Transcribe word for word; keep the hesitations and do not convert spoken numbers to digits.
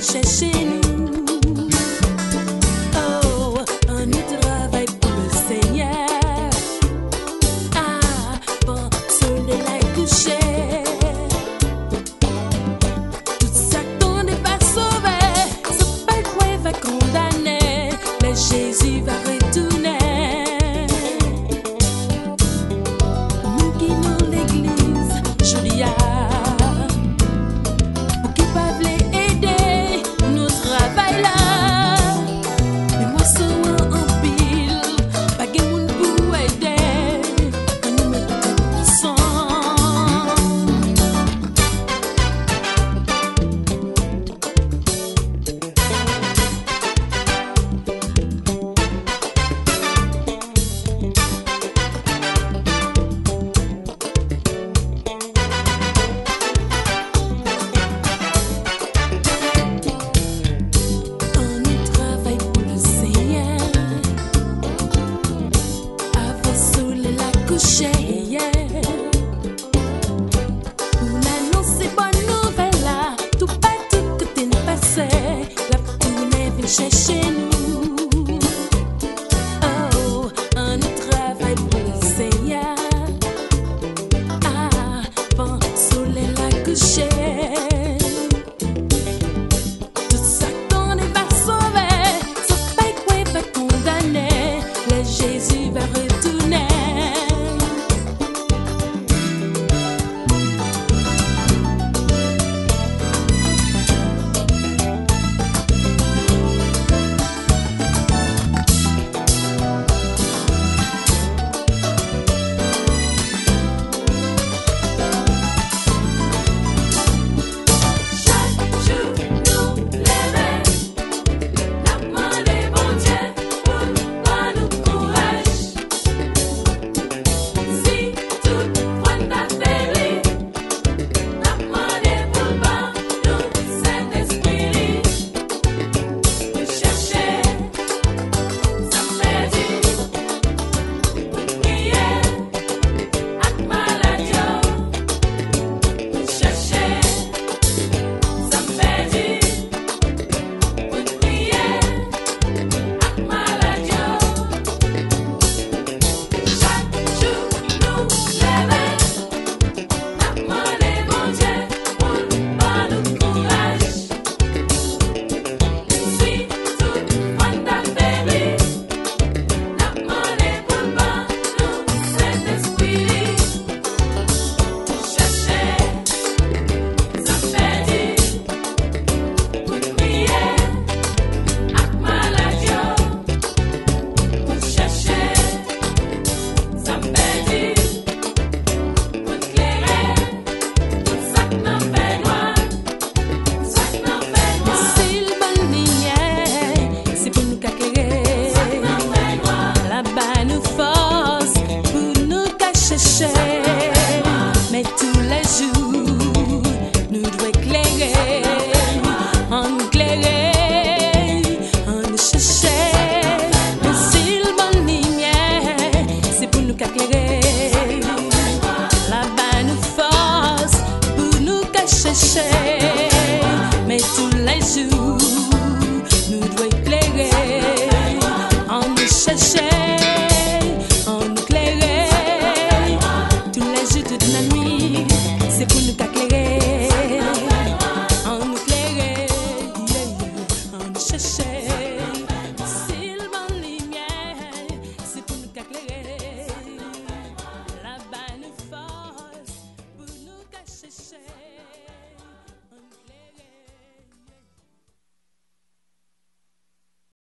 chercher nous. Oh, on nous travaille pour le Seigneur. Ah, bon, soleil la coucher. Tout ça qu'on n'est pas sauvé, c'est pas quoi va condamner. Mais Jésus va retourner. Nous qui nous l'église, Julia. Cherchez nous. Oh, on nous travaille pour le Seigneur. Ah, bon, soleil la coucher. Tout ça qu'on n'est pas sauvé, c'est pas quoi va condamner. Le Jésus va retourner. Mais tous les jours, nous devons éclairer, en éclairer, en chercher. Mais si le bon lumière, c'est pour nous éclairer, là-bas nous force pour nous chercher. Mais tous les jours.